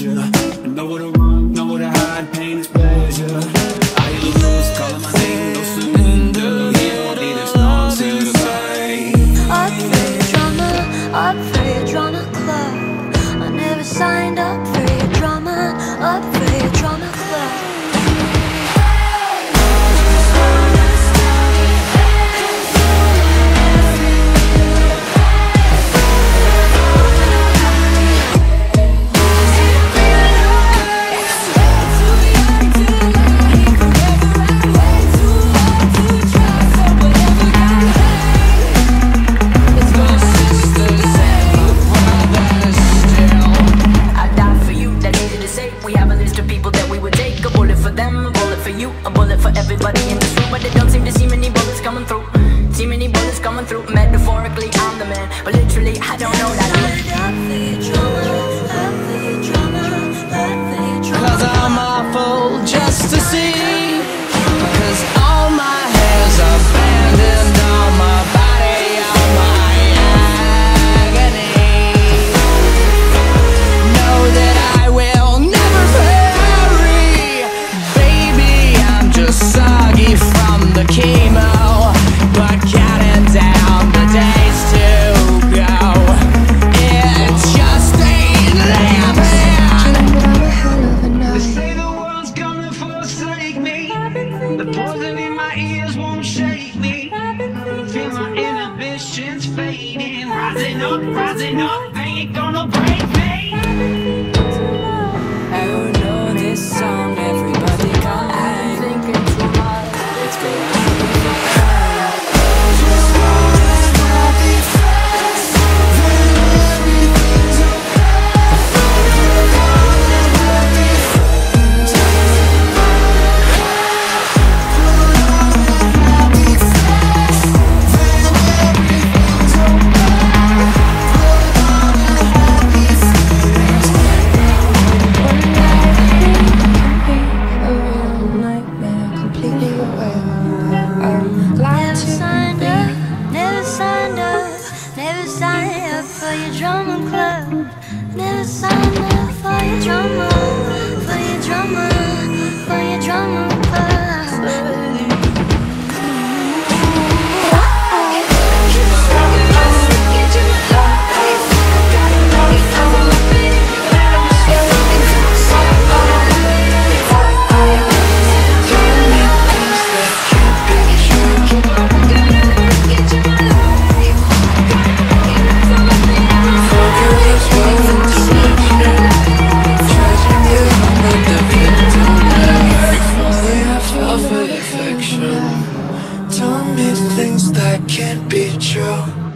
measure. Nowhere to run, nowhere to hide, pain is pleasure. I hear the blues calling my name, no surrender. You don't need a song to the fight. Up for your drama, up for your drama club. I never signed up for your drama, up for your drama club. Metaphorically, I'm the man, but literally, I don't know that Cause I'm awful just to see. Cause all my hair's abandoned, all my body, all my agony. Know that I will never vary. Baby, I'm just soggy from the chemo, but counting down the days to go, it just ain't living. They say the world's gonna forsake me. The poison in my ears won't shake me. Feel my inhibitions fading. Rising up, they ain't gonna break me. I don't know this song, everybody come I'm thinking too much. Let's go. Tell me things that can't be true.